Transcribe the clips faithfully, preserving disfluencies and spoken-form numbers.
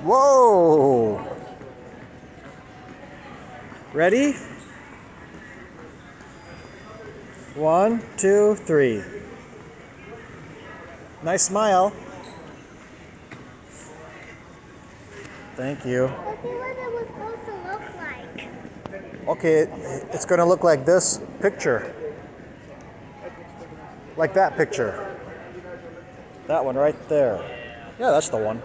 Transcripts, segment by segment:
Whoa! Ready? One, two, three. Nice smile. Thank you. Let's see what it was supposed to look like. Okay, it's going to look like this picture. Like that picture. That one right there. Yeah, that's the one.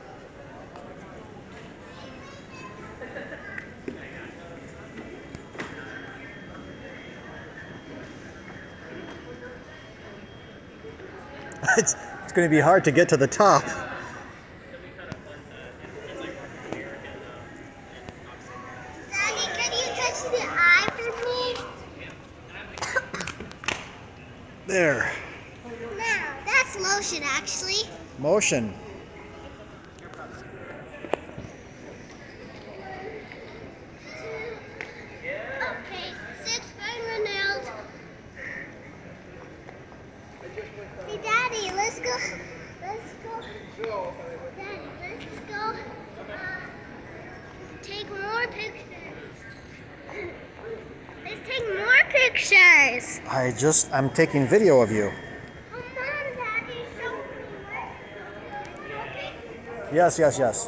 It's, it's going to be hard to get to the top. Daddy, can you touch the eye for me? There. Now, that's lotion actually. Motion. Okay, six fingernails. Hey, Daddy, let's go. Let's go. Daddy, let's go. Uh, take more pictures. Let's take more pictures. I just, I'm taking video of you. Come on, Daddy, show me where. Okay? Yes, yes, yes.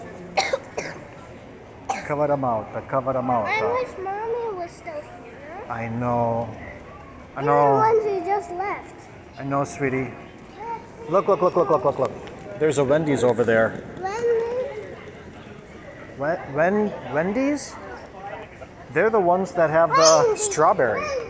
Cover them out. Cover them out. I wish Mommy was still here. I know. I Even the know. ones who just left. I know, sweetie. Look, look, look, look, look, look, look. There's a Wendy's over there. Wendy? Wen, Wen, Wendy's? They're the ones that have the Wendy, strawberry. Wendy.